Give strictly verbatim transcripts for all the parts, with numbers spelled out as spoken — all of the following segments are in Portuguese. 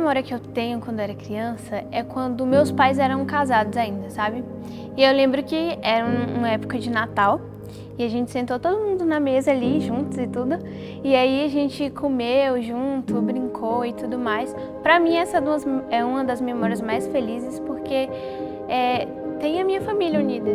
memória que eu tenho quando eu era criança é quando meus pais eram casados ainda, sabe? E eu lembro que era uma época de Natal e a gente sentou todo mundo na mesa ali, juntos e tudo. E aí a gente comeu junto, brincou e tudo mais. Pra mim essa é uma das memórias mais felizes porque é, tem a minha família unida.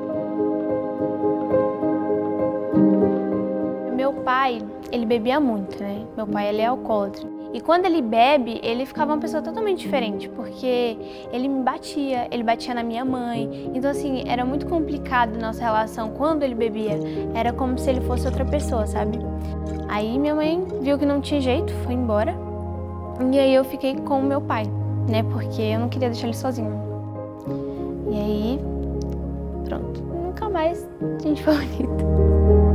Meu pai, ele bebia muito, né? Meu pai, ele é alcoólatra. E quando ele bebe, ele ficava uma pessoa totalmente diferente, porque ele me batia, ele batia na minha mãe. Então, assim, era muito complicado nossa relação quando ele bebia. Era como se ele fosse outra pessoa, sabe? Aí minha mãe viu que não tinha jeito, foi embora. E aí eu fiquei com o meu pai, né? Porque eu não queria deixar ele sozinho. E aí, pronto, nunca mais a gente foi unido.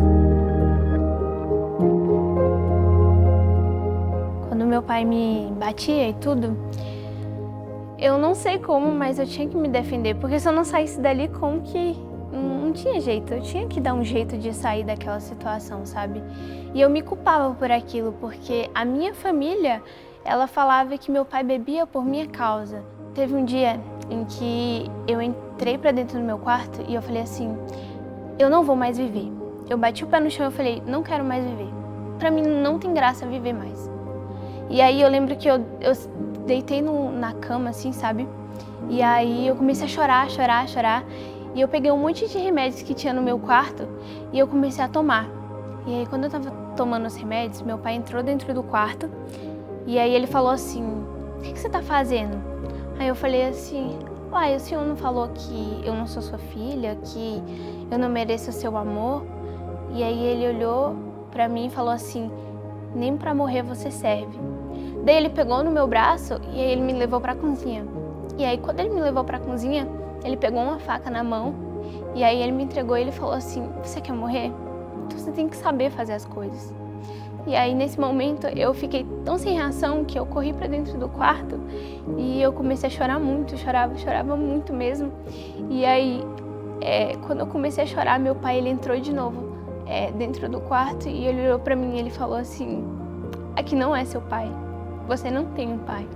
Quando meu pai me batia e tudo, eu não sei como, mas eu tinha que me defender, porque se eu não saísse dali, como que não tinha jeito, eu tinha que dar um jeito de sair daquela situação, sabe? E eu me culpava por aquilo, porque a minha família, ela falava que meu pai bebia por minha causa. Teve um dia em que eu entrei pra dentro do meu quarto e eu falei assim, eu não vou mais viver. Eu bati o pé no chão e eu falei, não quero mais viver. Pra mim não tem graça viver mais. E aí eu lembro que eu, eu deitei no, na cama, assim, sabe? E aí eu comecei a chorar, chorar, chorar. E eu peguei um monte de remédios que tinha no meu quarto e eu comecei a tomar. E aí quando eu tava tomando os remédios, meu pai entrou dentro do quarto e aí ele falou assim, o que, que você tá fazendo? Aí eu falei assim, uai, o senhor não falou que eu não sou sua filha, que eu não mereço o seu amor? E aí ele olhou pra mim e falou assim, nem pra morrer você serve. Daí ele pegou no meu braço e aí ele me levou pra cozinha. E aí quando ele me levou pra cozinha, ele pegou uma faca na mão e aí ele me entregou e ele falou assim, você quer morrer? Então você tem que saber fazer as coisas. E aí nesse momento eu fiquei tão sem reação que eu corri pra dentro do quarto e eu comecei a chorar muito, chorava, chorava muito mesmo. E aí é, quando eu comecei a chorar, meu pai ele entrou de novo é, dentro do quarto e ele olhou pra mim e ele falou assim, aqui não é seu pai. Você não tem um pai.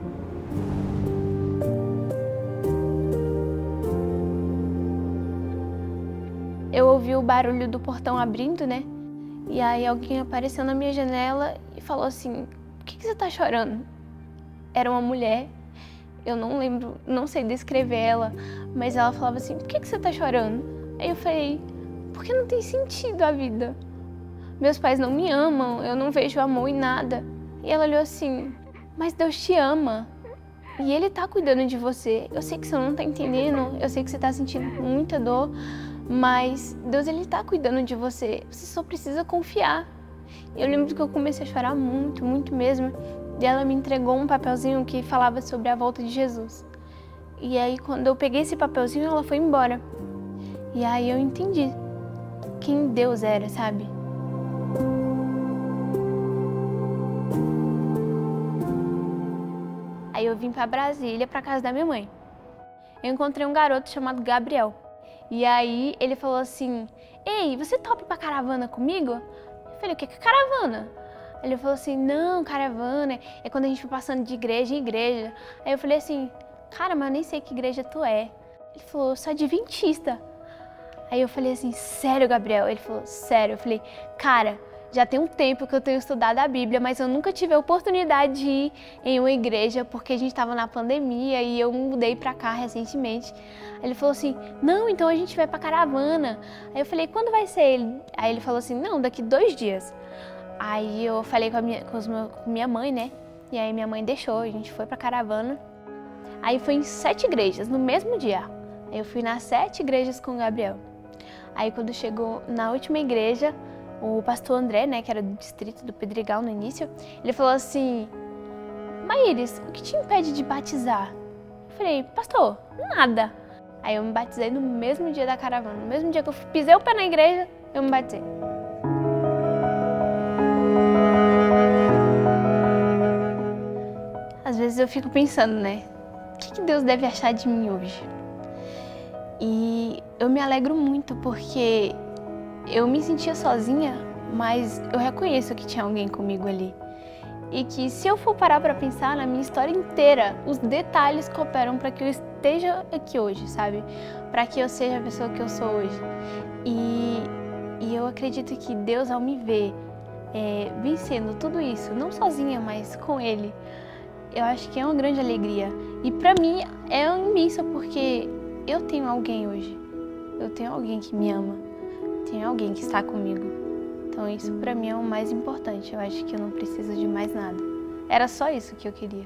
Eu ouvi o barulho do portão abrindo, né? E aí alguém apareceu na minha janela e falou assim, por que, que você tá chorando? Era uma mulher, eu não lembro, não sei descrever ela, mas ela falava assim, por que, que você tá chorando? Aí eu falei, porque não tem sentido a vida. Meus pais não me amam, eu não vejo amor em nada. E ela olhou assim, mas Deus te ama e Ele tá cuidando de você. Eu sei que você não tá entendendo, eu sei que você tá sentindo muita dor, mas Deus Ele tá cuidando de você. Você só precisa confiar. Eu lembro que eu comecei a chorar muito, muito mesmo. E ela me entregou um papelzinho que falava sobre a volta de Jesus. E aí quando eu peguei esse papelzinho, ela foi embora. E aí eu entendi quem Deus era, sabe? Aí eu vim pra Brasília, pra casa da minha mãe. Eu encontrei um garoto chamado Gabriel. E aí ele falou assim, ei, você topa pra caravana comigo? Eu falei, o que é caravana? Ele falou assim, não, caravana é quando a gente vai passando de igreja em igreja. Aí eu falei assim, cara, mas eu nem sei que igreja tu é. Ele falou, eu sou adventista. Aí eu falei assim, sério, Gabriel? Ele falou, sério. Eu falei, cara, já tem um tempo que eu tenho estudado a Bíblia, mas eu nunca tive a oportunidade de ir em uma igreja porque a gente estava na pandemia e eu mudei pra cá recentemente. Aí ele falou assim, não, então a gente vai pra caravana. Aí eu falei, quando vai ser? Aí ele falou assim, não, daqui dois dias. Aí eu falei com a minha, com os meus, com minha mãe, né? E aí minha mãe deixou, a gente foi pra caravana. Aí foi em sete igrejas, no mesmo dia. Aí eu fui nas sete igrejas com o Gabriel. Aí quando chegou na última igreja, o pastor André, né, que era do distrito do Pedregal no início, ele falou assim, Maíris, o que te impede de batizar? Eu falei, pastor, nada. Aí eu me batizei no mesmo dia da caravana, no mesmo dia que eu pisei o pé na igreja, eu me batizei. Às vezes eu fico pensando, né, o que, que Deus deve achar de mim hoje? E eu me alegro muito porque eu me sentia sozinha, mas eu reconheço que tinha alguém comigo ali. e que se eu for parar para pensar na minha história inteira, os detalhes cooperam para que eu esteja aqui hoje, sabe? Para que eu seja a pessoa que eu sou hoje. E, e eu acredito que Deus, ao me ver é, vencendo tudo isso, não sozinha, mas com Ele, eu acho que é uma grande alegria. E para mim é imensa, porque eu tenho alguém hoje. Eu tenho alguém que me ama. Tenho alguém que está comigo. Então isso para mim é o mais importante. Eu acho que eu não preciso de mais nada. Era só isso que eu queria.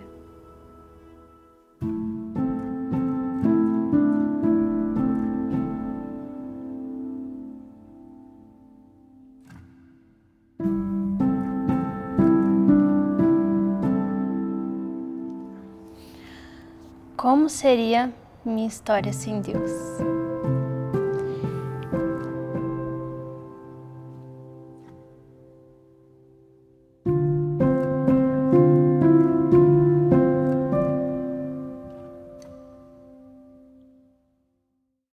Como seria minha história sem Deus?